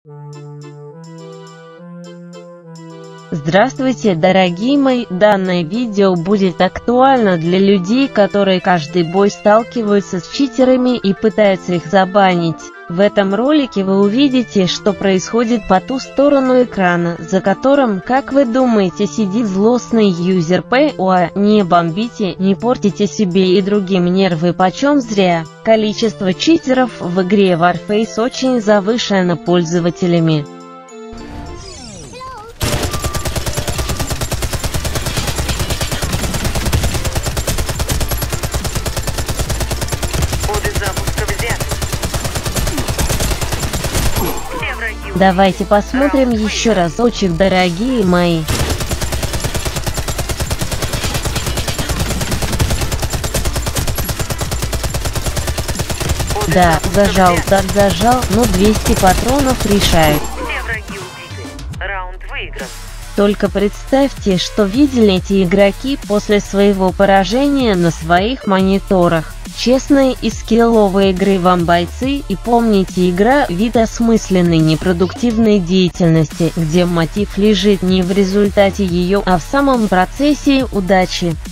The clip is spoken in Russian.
Здравствуйте, дорогие мои! Данное видео будет актуально для людей, которые каждый бой сталкиваются с читерами и пытаются их забанить. В этом ролике вы увидите, что происходит по ту сторону экрана, за которым, как вы думаете, сидит злостный юзер POA. Не бомбите, не портите себе и другим нервы почем зря. Количество читеров в игре Warface очень завышено пользователями. Давайте посмотрим еще разочек, дорогие мои. Да, зажал, так зажал, но 200 патронов решает. Все враги убиты. Раунд выигран. Только представьте, что видели эти игроки после своего поражения на своих мониторах. Честной и скилловой игры вам, бойцы, и помните, игра – вид осмысленной непродуктивной деятельности, где мотив лежит не в результате ее, а в самом процессе удачи.